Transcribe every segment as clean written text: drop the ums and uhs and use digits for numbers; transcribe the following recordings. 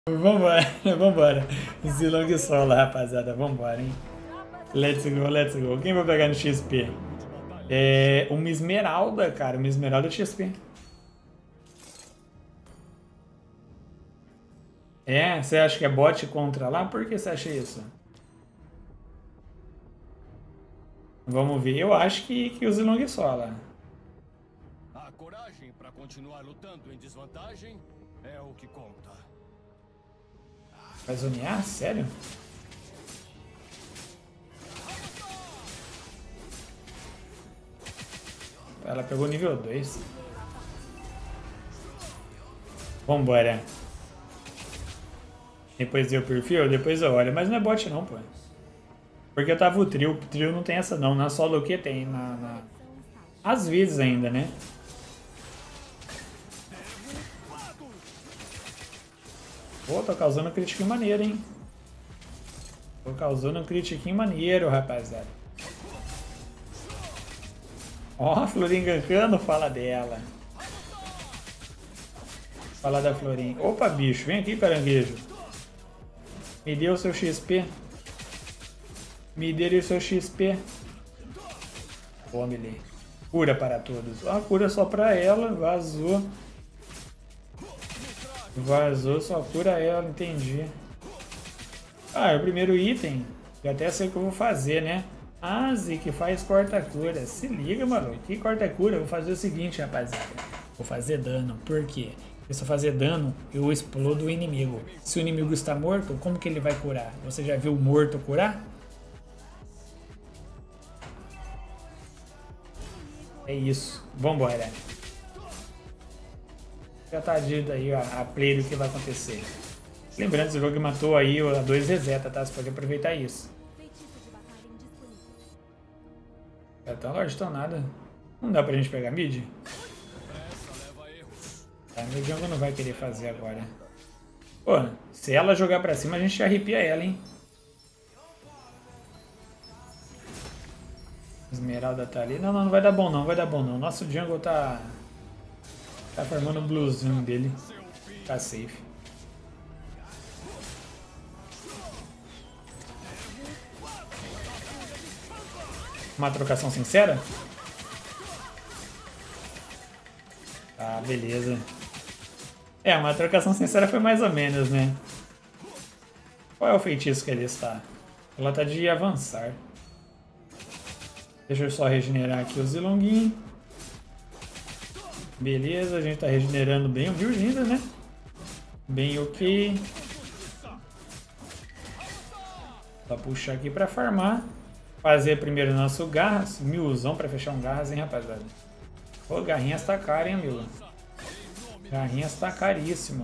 Vambora, vambora. Zilong solo, rapaziada. Vambora, hein? Let's go, let's go. Quem vai pegar no XP? É uma esmeralda, cara. Uma esmeralda de XP. É? Você acha que é bot contra lá? Por que você acha isso? Vamos ver. Eu acho que o Zilong sola. A coragem para continuar lutando em desvantagem é o que conta. Vai zonear? Sério? Ela pegou nível 2. Vambora. Depois deu perfil? Depois eu olho. Mas não é bot não, pô. Porque eu tava o trio. O trio não tem essa não. Na solo que tem. Às vezes ainda, né? Pô, tô causando um critiquinho maneiro, hein? Tô causando um critiquinho maneiro, rapaziada. Ó, Florin gankando, fala dela. Fala da Florin. Opa, bicho, vem aqui, caranguejo. Me dê o seu XP. Me dê o seu XP. Tome-lhe. Cura para todos. Ah, cura só pra ela. Vazou. Vazou, só cura ela, entendi. Ah, é o primeiro item. Eu até sei o que eu vou fazer, né? Aze que faz corta-cura. Se liga, mano. Que corta-cura? Eu vou fazer o seguinte, rapaziada. Vou fazer dano. Por quê? Porque se eu fazer dano, eu explodo o inimigo. Se o inimigo está morto, como que ele vai curar? Você já viu o morto curar? É isso. Vambora. Já tá dito aí a play do que vai acontecer. Lembrando, esse jogo matou aí a 2 reseta, tá? Você pode aproveitar isso. É tão large, tão nada. Não dá pra gente pegar mid? Tá, meu jungle não vai querer fazer agora. Pô, se ela jogar pra cima, a gente arrepia ela, hein? Esmeralda tá ali. Não, não vai dar bom não, vai dar bom não. Nosso jungle tá formando o bluezinho dele. Tá safe. Uma trocação sincera? Tá, beleza. É, uma trocação sincera foi mais ou menos, né? Qual é o feitiço que ele está? Ela tá de avançar. Deixa eu só regenerar aqui o Zilonguinho. Beleza, a gente tá regenerando bem o build ainda, né? Bem ok. Só puxar aqui pra farmar. Fazer primeiro nosso Garras. 1000zão pra fechar um Garras, hein, rapaziada? Ô, Garrinhas tá caro, hein, amigo? Garrinhas tá caríssimo.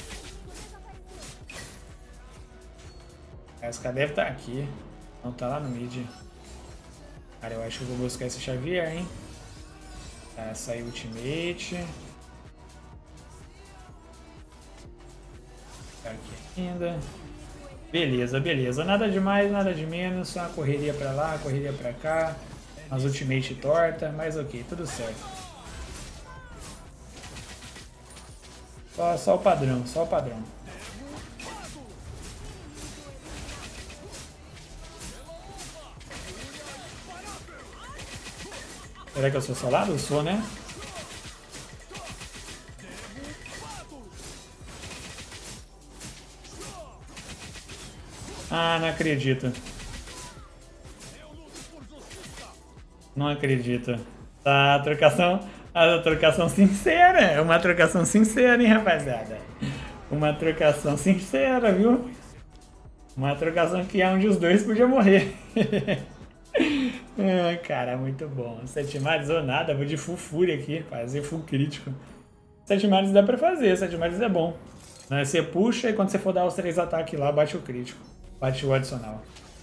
A SK deve estar aqui. Não tá lá no mid. Cara, eu acho que eu vou buscar esse Xavier, hein? Tá, saiu ultimate. Tá aqui ainda. Beleza, beleza. Nada de mais, nada de menos. Só uma correria pra lá, correria pra cá. Umas ultimate torta, mas ok, tudo certo. Só o padrão, só o padrão. Será que eu sou solado? Eu sou, né? Ah, não acredito. Não acredito. Tá, a trocação sincera. É uma trocação sincera, hein, rapaziada? Uma trocação sincera, viu? Uma trocação que um dos dois podia morrer. Ah, cara, muito bom. 7 mares ou nada, vou de full fúria aqui, fazer full crítico. 7 mares dá pra fazer, 7 mares é bom. Você puxa e quando você for dar os 3 ataques lá, bate o crítico. Bate o adicional.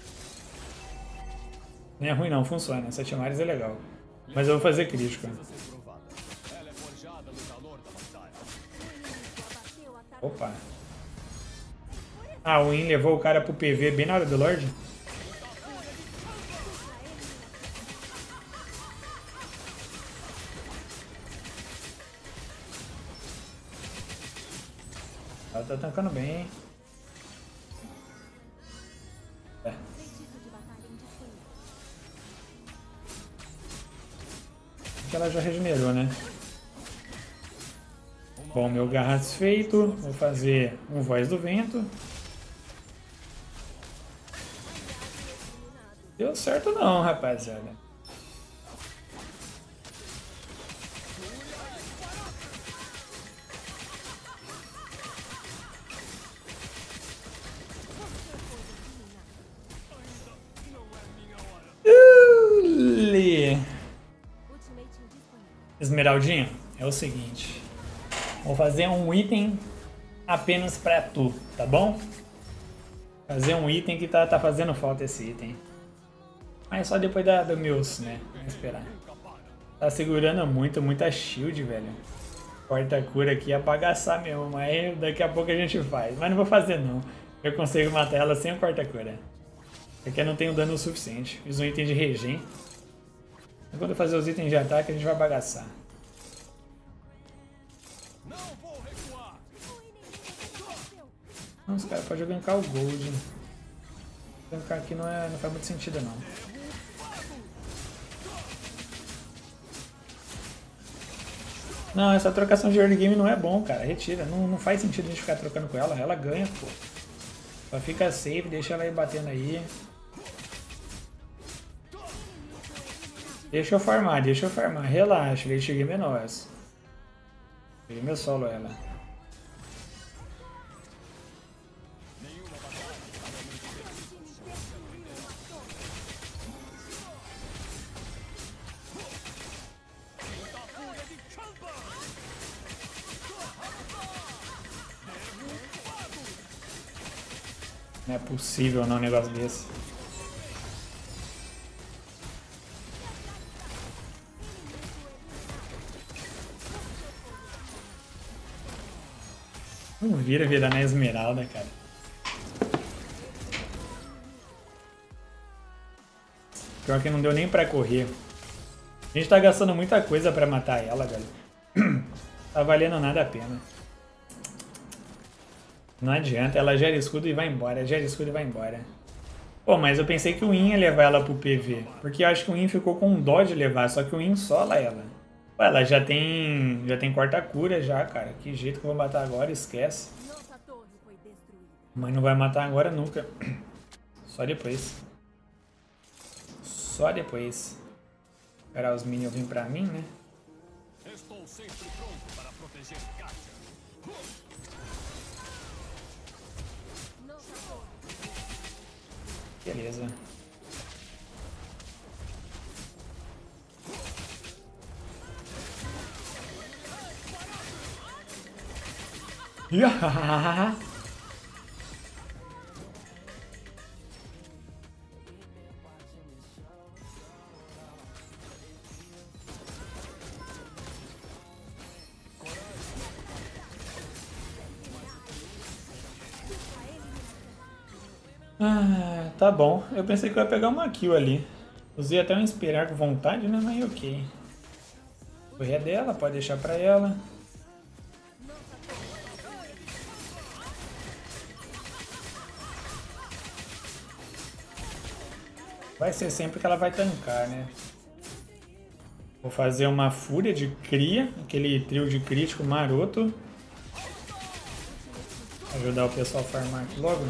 Não é ruim não, funciona. 7 mares é legal. Mas eu vou fazer crítico. Opa. Ah, o Win levou o cara pro PV bem na hora do Lorde? Ela tá tancando bem, hein? É. Que ela já regenerou, né? Bom, meu Garras feito. Vou fazer um Voz do Vento. Deu certo não, rapaziada. Esmeraldinha, é o seguinte. Vou fazer um item apenas pra tu, tá bom? Fazer um item que tá fazendo falta esse item. Mas só depois do meus, né? Vamos esperar. Tá segurando muita shield, velho. Corta-cura aqui é bagaçar mesmo, mas daqui a pouco a gente faz. Mas não vou fazer não. Eu consigo matar ela sem o corta-cura. Porque eu não tenho dano o suficiente. Fiz um item de regen. Quando eu fazer os itens de ataque, a gente vai bagaçar. Não, os caras podem gankar o gold. Gankar aqui não faz muito sentido não. Não, essa trocação de early game não é bom, cara. Retira. Não faz sentido a gente ficar trocando com ela. Ela ganha, pô. Só fica safe, deixa ela ir batendo aí. Deixa eu farmar. Relaxa, late game é nosso. Peguei meu solo ela. Não é possível não um negócio desse. Não vira na esmeralda, cara. Pior que não deu nem pra correr. A gente tá gastando muita coisa pra matar ela, velho. Tá valendo nada a pena. Não adianta, ela gera escudo e vai embora, Pô, mas eu pensei que o In ia levar ela pro PV. Porque eu acho que o In ficou com dó de levar, só que o In sola ela. Pô, ela já tem corta-cura já, cara. Que jeito que eu vou matar agora, esquece. Mas não vai matar agora nunca. Só depois. Esperar os minions virem pra mim, né? Estou sempre pronto para proteger Kátia. Beleza. Ah, tá bom. Eu pensei que eu ia pegar uma kill ali. Usei até um inspirar com vontade, né? Mas ok. Correr dela, pode deixar pra ela. Vai ser sempre que ela vai tancar, né? Vou fazer uma fúria de cria, aquele trio de crítico maroto. Ajudar o pessoal a farmar aqui logo.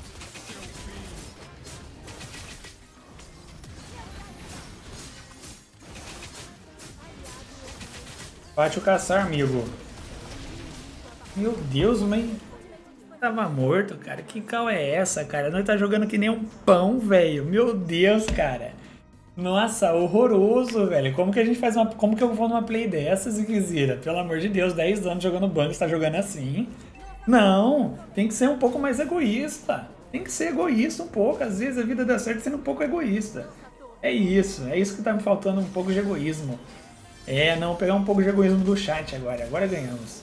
Bate o caçar, amigo. Meu Deus, mas... Tava morto, cara. Que cal é essa, cara? Nós tá jogando que nem um pão, velho. Meu Deus, cara. Nossa, horroroso, velho. Como que a gente faz uma... Como que eu vou numa play dessas, Inquisira? Pelo amor de Deus, 10 anos jogando banco, você tá jogando assim? Não, tem que ser um pouco mais egoísta. Tem que ser egoísta um pouco. Às vezes a vida dá certo sendo um pouco egoísta. É isso que tá me faltando, um pouco de egoísmo. É, não, pegar um pouco de egoísmo do chat agora. Agora ganhamos.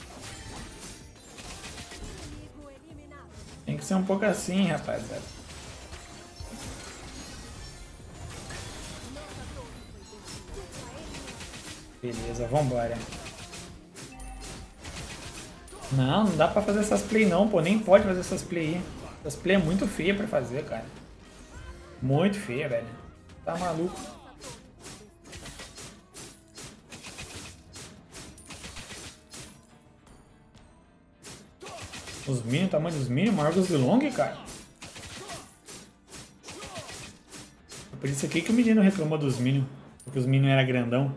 Tem que ser um pouco assim, rapaziada. Beleza, vambora. Não, não dá pra fazer essas play não, pô. Nem pode fazer essas play aí. Essas play é muito feia pra fazer, cara. Muito feia, velho. Tá maluco. Os minions, tamanho dos minions, maior que os de long, cara. É por isso aqui que o menino reclamou dos minions. Porque os minions eram grandão.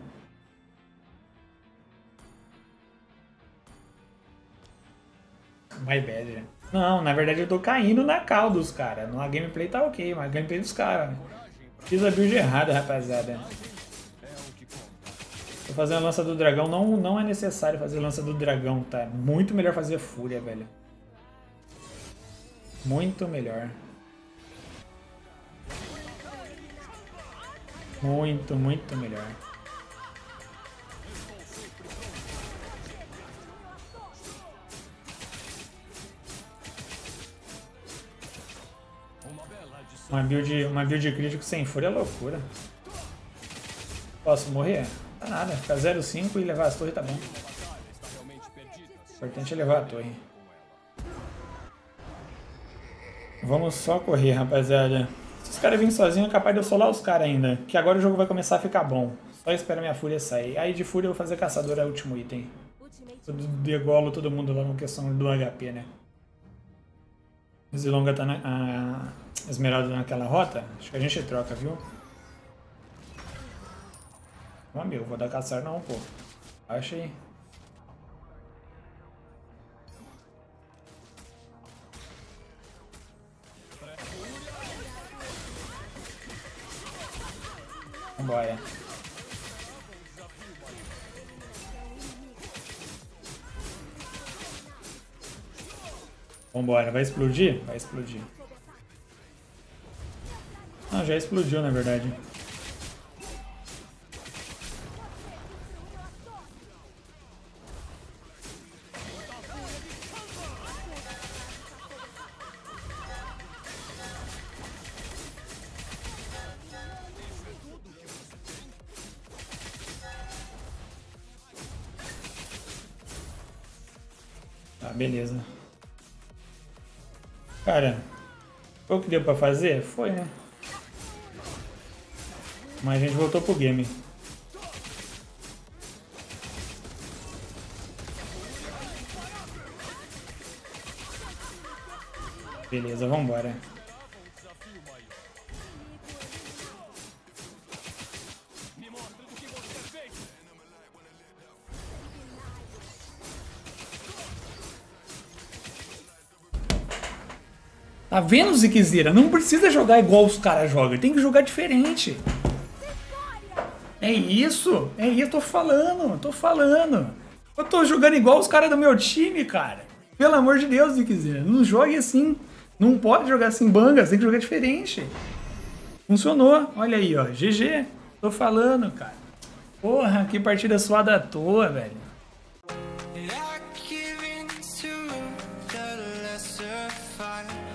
My bad, né? Não, na verdade eu tô caindo na cal dos caras. A gameplay tá ok, mas a gameplay dos caras, né? Fiz a build errada, rapaziada. Tô fazendo a lança do dragão. Não é necessário fazer a lança do dragão, tá? Muito melhor fazer fúria, velho. Muito melhor. Muito, muito melhor. Uma build crítico sem fúria é loucura. Posso morrer? Tá nada. Ficar 0,5 e levar as torres tá bom. O importante é levar a torre. Vamos só correr, rapaziada. Se os caras virem sozinhos, é capaz de eu solar os caras ainda. Que agora o jogo vai começar a ficar bom. Só espera minha fúria sair. Aí de fúria eu vou fazer caçadora, último item. Eu degolo todo mundo lá com questão do HP, né? Zilonga tá a Esmeralda naquela rota. Acho que a gente troca, viu? Ó, meu, vou dar caçar não, pô. Acha aí. Vambora. Vambora, vai explodir? Vai explodir. Ah, já explodiu na verdade. Tá, beleza. Cara, foi o que deu pra fazer? Foi, né? Mas a gente voltou pro game. Beleza, vambora. Tá vendo, Ziquezira? Não precisa jogar igual os caras jogam. Tem que jogar diferente. É isso, tô falando. Eu tô jogando igual os caras do meu time, cara. Pelo amor de Deus, Ziquezira. Não jogue assim. Não pode jogar assim, bangas. Tem que jogar diferente. Funcionou. Olha aí, ó. GG. Tô falando, cara. Porra, que partida suada à toa, velho. I give in to the lesser fight.